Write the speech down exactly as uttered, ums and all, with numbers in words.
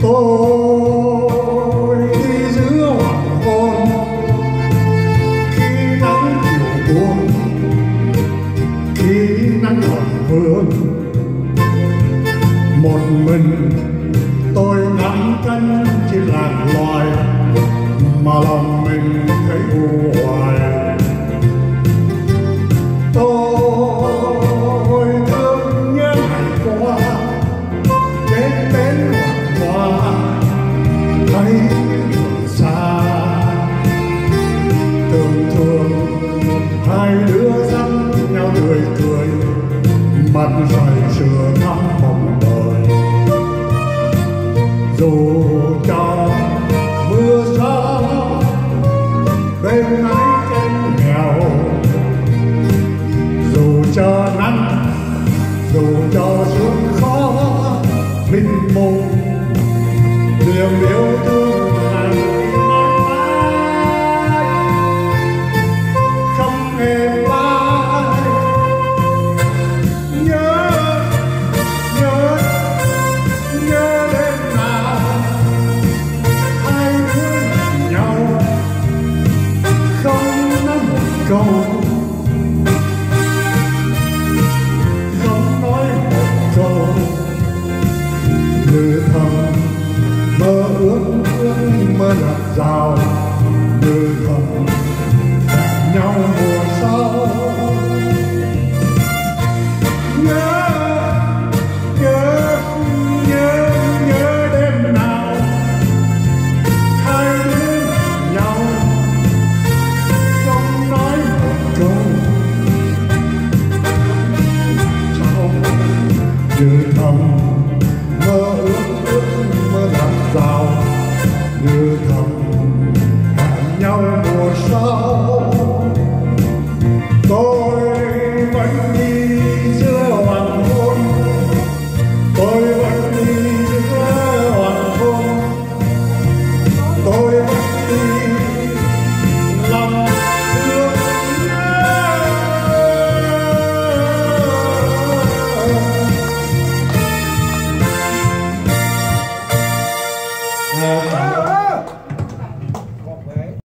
tôi đi giữa hoàng hôn khi nắng chiều buông, khi nắng hoàng hôn một mình tôi ngắm cánh chim lạc loài mà lòng mình thấy u hoài. Tôi thương nhớ ngày qua đến bến hoàng hoa thấy đường xa, tưởng thường hai đứa dắt nhau tươi cười mặt say sưa ngắm mong đời. Dù cho mưa gió bên mái tranh nghèo, dù cho nắng dù cho sương khó linh mông, niềm yêu thương hàng mãi không hề phai. Nhớ nhớ nhớ đêm nào hai đứa nhìn nhau không nói một câu, không nói một câu, như thầm mơ ước ước mơ lạc rào, như thầm hẹn nhau mùa sau. Nhớ nhớ nhớ nhớ đêm nào hai đứa nhìn nhau không nói một câu, trong như thầm